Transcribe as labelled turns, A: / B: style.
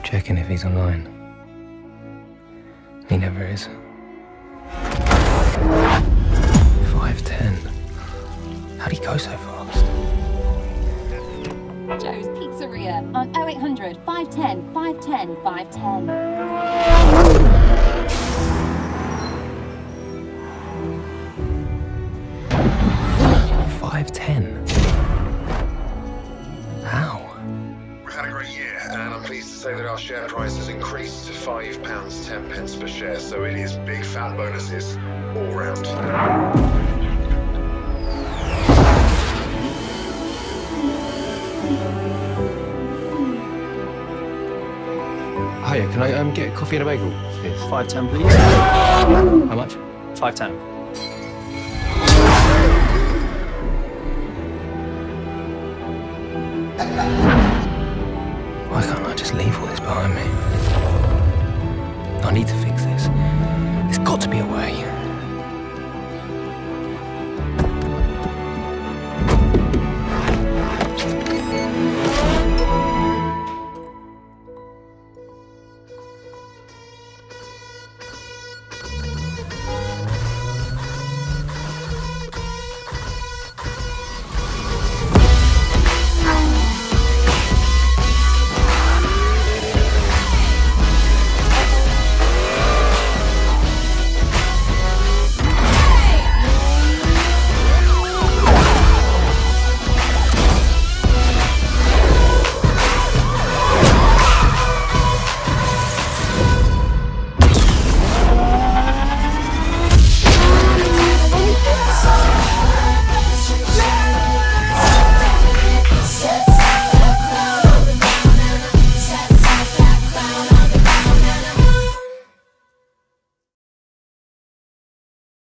A: checking if he's online. He never is. 5:10. How'd he go so fast?
B: Joe's Pizzeria on 0800 510 510 510.
A: 5:10. How?
C: We've had a great year, and I'm pleased to say that our share price has increased to £5.10 per share, so it is big fat bonuses all round.
A: Hiya, can I get a coffee and a bagel, please?
D: 510, please.
A: How much?
D: 510.
A: Why can't I just leave all this behind me? I need to fix this. There's got to be a way.